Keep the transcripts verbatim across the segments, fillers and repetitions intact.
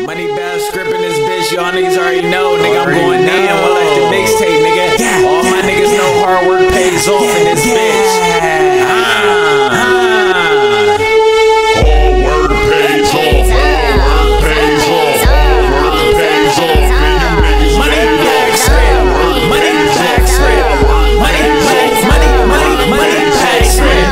Money Bag Script in this bitch, y'all niggas already know, nigga. I'm going in one like the mixtape, nigga. Yeah. All my niggas know hard work pays off in this bitch. Ah, ah. Hard work pays off. Hard work pays off. Hard work pays off. Money Bag Script. Money Bag Script. Money, money, money, money, money Bag Script.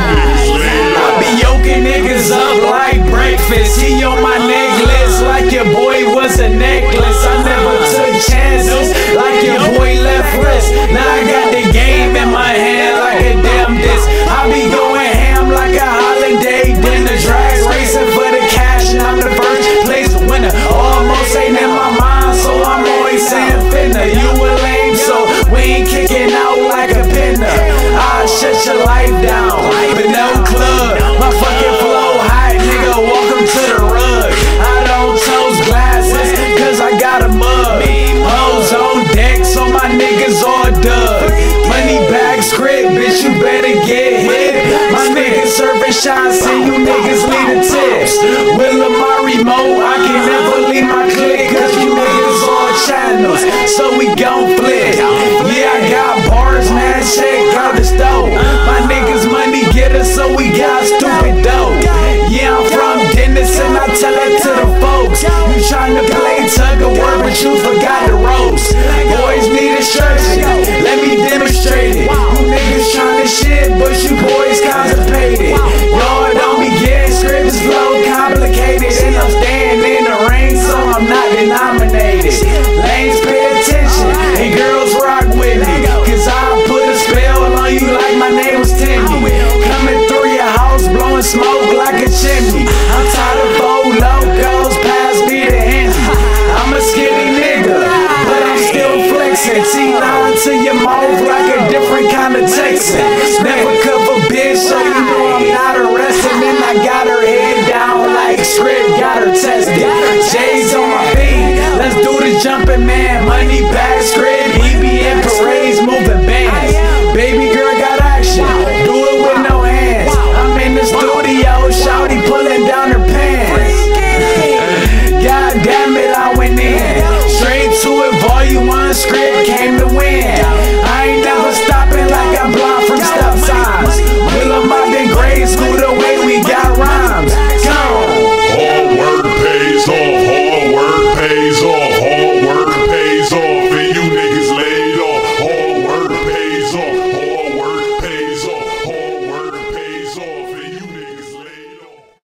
I be yoking niggas up like breakfast. He on my necklace like your boy was a necklace. I never took chances like your boy left wrist. Now I got the game in my hand like a damn disc. I be going ham like a holiday dinner. Drag racing for the cash and I'm the first place winner. Almost ain't in my mind, so I'm always saying finna. You a lame, so we ain't kicking out like a pinner. I'll shut your life down, but no club. My fucking flow high, nigga, welcome to the rug. I don't toast glasses, cause I got a mug. Hoes on deck, so my niggas all dug. Money Bag Script, bitch, you better get hit. My niggas serving shots, and you niggas leading tips. With Lamari Mo, I can never leave my clique, cause you niggas all channels, so we gon' flip. Yeah, I got bars, man, check out the stove. My niggas money getter, so we got stupid dope. Yeah, I'm from Dennis, and I tell it to the folks. You tryna play tug of war, but you forgot the ropes. Boys need instruction, let me demonstrate it. You niggas tryna shit, but you boys constipated. Y'all don't be getting scripts flow complicated. And I'm staying in the ring, so I'm not denominated. Lanes pay attention, and girls rock with me, cause I put a spell on you like my name was Timmy. Coming through your house, blowing smoke like a chimney. I'm tired of old locals, pass me the Henny. I'm a skinny nigga, but I'm still flexing. T nine to your mouth like a different kind of Texan. Never cover bitch, so you know I'm not arresting. And I got her head down like Script, got her tested. J's on my feet, let's do the jumping man. Money